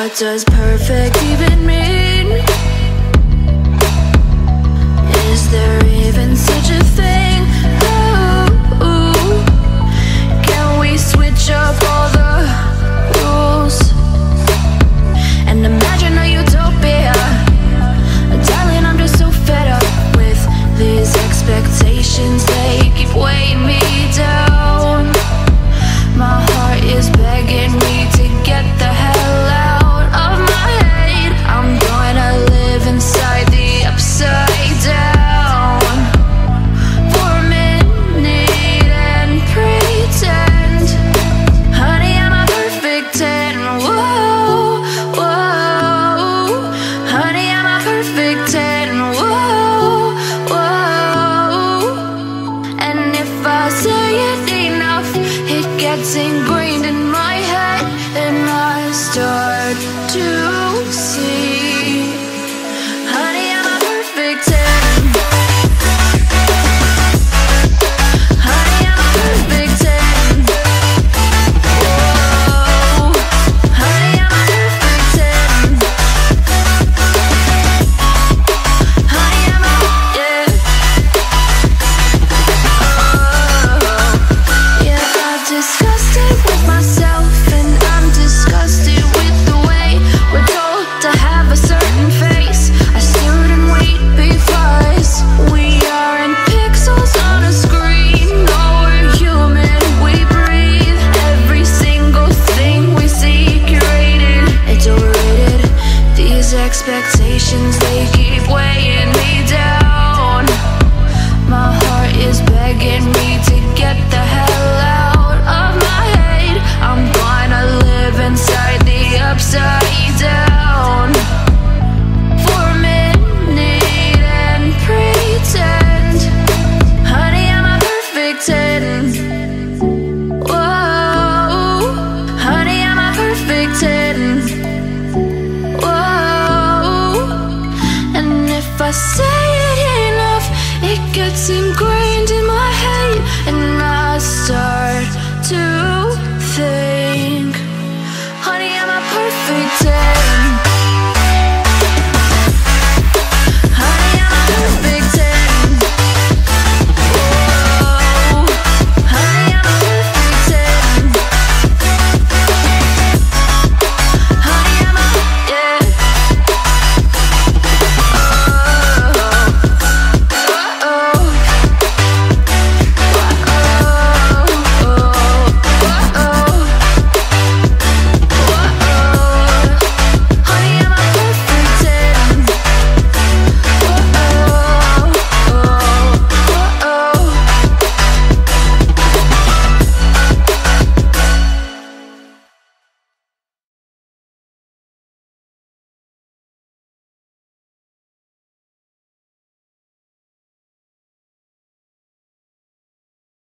What does perfect even mean? Is there even such a thing? Ooh, can we switch up all the rules and imagine a utopia? Darling, I'm just so fed up with these expectations. They keep weighing me down. My heart is begging me to get the hell out of my head. I'm gonna live inside the upside down for a minute and pretend, honey, I'm a perfect 10. Whoa, whoa, honey, I'm a perfect 10. Whoa, whoa, and if I say it enough, it gets ingrained in my head, and I start to see, honey, I'm a perfect 10. Honey, I'm a perfect 10. Whoa, honey, I'm a perfect 10. Honey, I'm a, yeah. Oh, yeah, I've discussed it with myself, and I'm disgusted with the way we're told to have a certain face, a certain weight, because we aren't pixels on a screen. No, we're human, we breathe. Every single thing we see curated, it's overrated. These expectations, they keep weighing me down. My heart is begging me to get the hell out of my head. I'm gonna live inside the upside down for a minute and pretend, honey, I'm a perfect 10. Whoa, honey, I'm a perfect 10. Whoa, and if I say it enough, it gets ingrained in my head, and I start to think.